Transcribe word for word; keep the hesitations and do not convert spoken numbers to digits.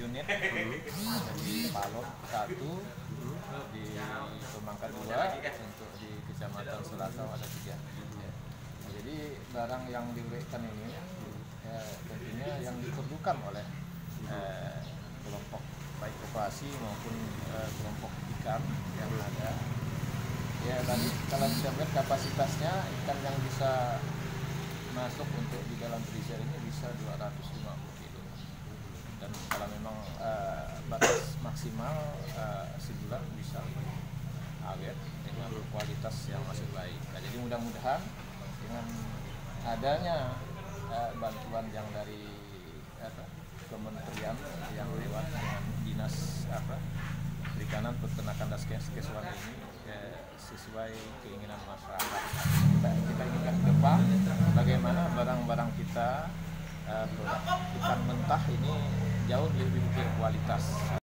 unit, di Palot satu, di Pemangkat dua, untuk di Kecamatan Selasau ada tiga. Ya. Nah, jadi barang yang diuraikan ini ya, tentunya yang diperlukan oleh eh, kelompok baik koperasi maupun eh, kelompok ikan yang ada. Ya tadi kalau kita lihat kapasitasnya ikan yang bisa masuk untuk di dalam freezer ini bisa dua ratus lima puluh kilo. Dan kalau memang uh, batas maksimal uh, sebulan bisa awet dengan kualitas yang masih baik. Nah, jadi mudah-mudahan dengan adanya uh, bantuan yang dari apa, kementerian yang lewat dengan dinas apa perikanan, peternakan dan kesehatan ini ya, sesuai keinginan masyarakat. Kita, kita inginkan ke depan bagaimana barang-barang kita uh, produk ikan mentah ini jauh lebih berkualitas.